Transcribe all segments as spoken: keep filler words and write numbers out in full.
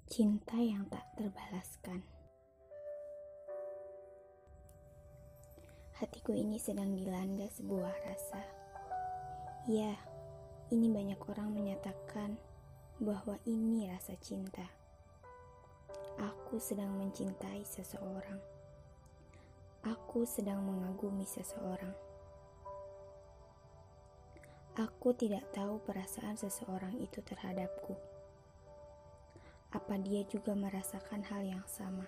Cinta yang tak terbalaskan. Hatiku ini sedang dilanda sebuah rasa. Ya, ini banyak orang menyatakan bahwa ini rasa cinta. Aku sedang mencintai seseorang. Aku sedang mengagumi seseorang. Aku tidak tahu perasaan seseorang itu terhadapku. Apa dia juga merasakan hal yang sama?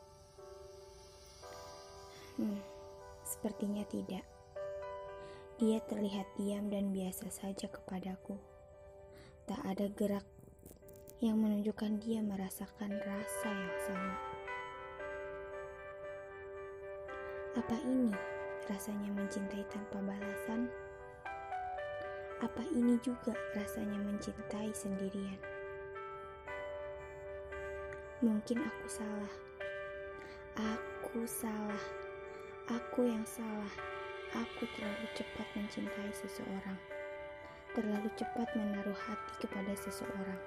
Hmm, sepertinya tidak. Dia terlihat diam dan biasa saja kepadaku. Tak ada gerak yang menunjukkan dia merasakan rasa yang sama. Apa ini rasanya mencintai tanpa balasan? Apa ini juga rasanya mencintai sendirian? Mungkin aku salah. Aku salah. Aku yang salah. Aku terlalu cepat mencintai seseorang. Terlalu cepat menaruh hati kepada seseorang.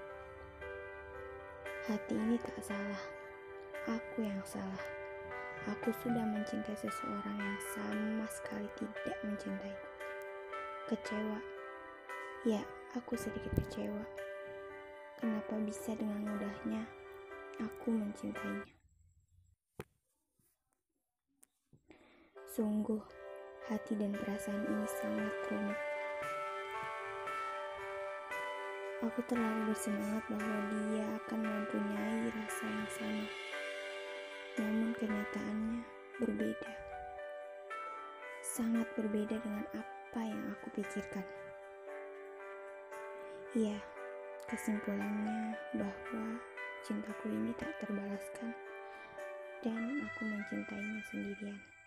Hati ini tak salah. Aku yang salah. Aku sudah mencintai seseorang yang sama sekali tidak mencintai. Kecewa. Ya, aku sedikit kecewa. Kenapa bisa dengan mudahnya aku mencintainya? Sungguh, hati dan perasaan ini sangat rumit. Aku terlalu bersemangat bahwa dia akan mempunyai rasa yang sama. Namun kenyataannya berbeda. Sangat berbeda dengan apa yang aku pikirkan. Ya, kesimpulannya bahwa cintaku ini tak terbalaskan dan aku mencintainya sendirian.